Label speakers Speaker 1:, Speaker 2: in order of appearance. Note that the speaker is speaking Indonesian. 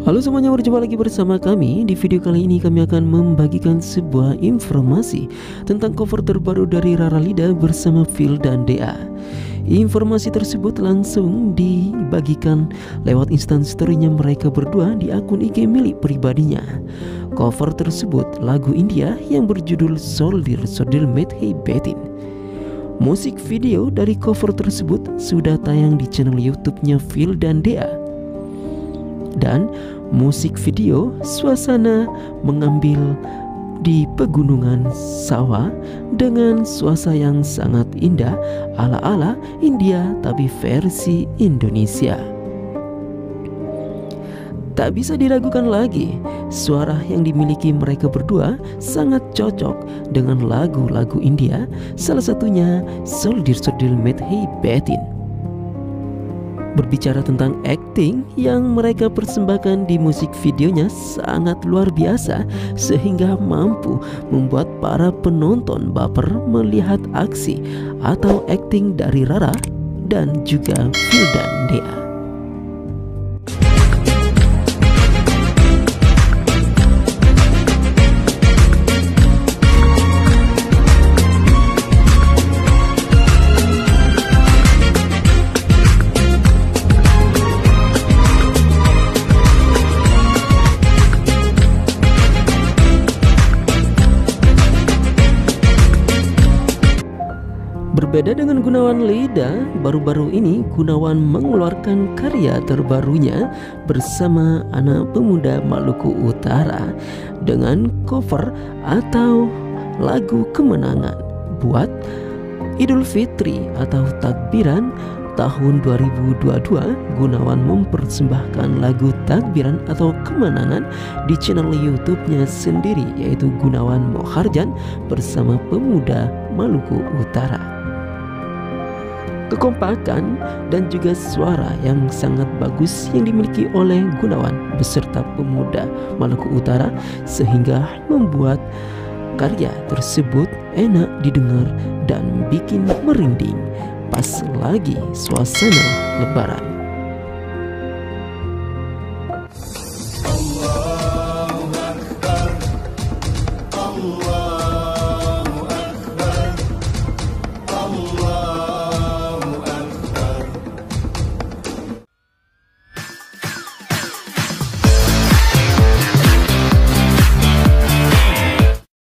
Speaker 1: Halo semuanya, berjumpa lagi bersama kami. Di video kali ini kami akan membagikan sebuah informasi tentang cover terbaru dari Rara Lida bersama Phil dan Dea. Informasi tersebut langsung dibagikan lewat instan story-nya mereka berdua di akun IG milik pribadinya. Cover tersebut lagu India yang berjudul Soldier Soldier Made Hey Betin. Musik video dari cover tersebut sudah tayang di channel YouTube-nya Phil dan Dea. Dan musik video suasana mengambil di pegunungan sawah dengan suasana yang sangat indah ala-ala India tapi versi Indonesia. Tak bisa diragukan lagi, suara yang dimiliki mereka berdua sangat cocok dengan lagu-lagu India, salah satunya Soldier Soldier Made Hey Betin. Berbicara tentang acting yang mereka persembahkan di musik videonya sangat luar biasa, sehingga mampu membuat para penonton baper melihat aksi atau acting dari Rara dan juga Phil dan Dea. Berbeda dengan Gunawan Lida, baru-baru ini Gunawan mengeluarkan karya terbarunya bersama anak pemuda Maluku Utara dengan cover atau lagu kemenangan buat Idul Fitri atau takbiran tahun 2022. Gunawan mempersembahkan lagu takbiran atau kemenangan di channel YouTube-nya sendiri, yaitu Gunawan Moharjan bersama pemuda Maluku Utara. Kekompakan dan juga suara yang sangat bagus yang dimiliki oleh Gunawan beserta pemuda Maluku Utara sehingga membuat karya tersebut enak didengar dan bikin merinding pas lagi suasana Lebaran.